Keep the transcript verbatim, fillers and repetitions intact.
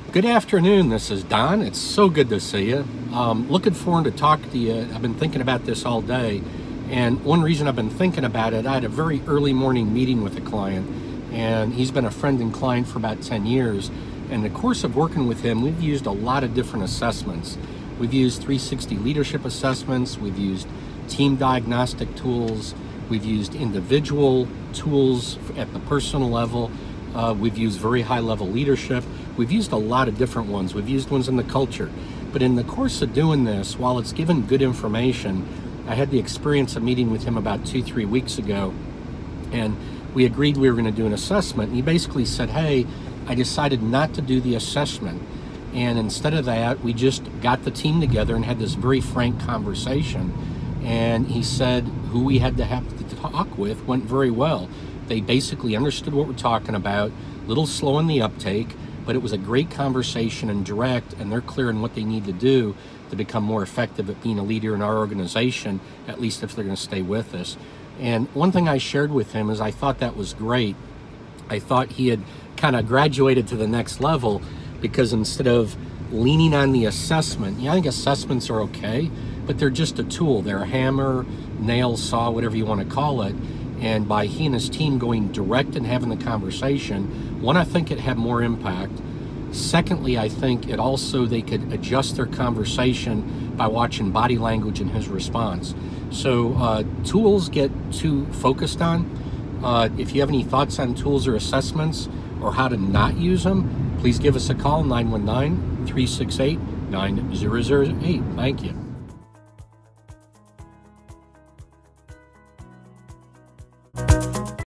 Good afternoon, this is Don. It's so good to see you. Um, looking forward to talk to you. I've been thinking about this all day, and one reason I've been thinking about it, I had a very early morning meeting with a client, and he's been a friend and client for about ten years. In the course of working with him, we've used a lot of different assessments. We've used three sixty leadership assessments, we've used team diagnostic tools, we've used individual tools at the personal level, uh, we've used very high level leadership. We've used a lot of different ones. We've used ones in the culture. But in the course of doing this, while it's given good information, I had the experience of meeting with him about two, three weeks ago, and we agreed we were going to do an assessment. And he basically said, hey, I decided not to do the assessment. And instead of that, we just got the team together and had this very frank conversation. And he said who we had to have to talk with went very well. They basically understood what we're talking about, a little slow in the uptake, but it was a great conversation and direct, and they're clear on what they need to do to become more effective at being a leader in our organization, at least if they're going to stay with us. And one thing I shared with him is I thought that was great. I thought he had kind of graduated to the next level, because instead of leaning on the assessment, yeah, I think assessments are okay, but they're just a tool. They're a hammer, nail, saw, whatever you want to call it. And by he and his team going direct and having the conversation, one, I think it had more impact. Secondly, I think it also, they could adjust their conversation by watching body language and his response. So uh, tools get too focused on. Uh, if you have any thoughts on tools or assessments or how to not use them, please give us a call, nine one nine, three six eight, nine zero zero eight. Thank you.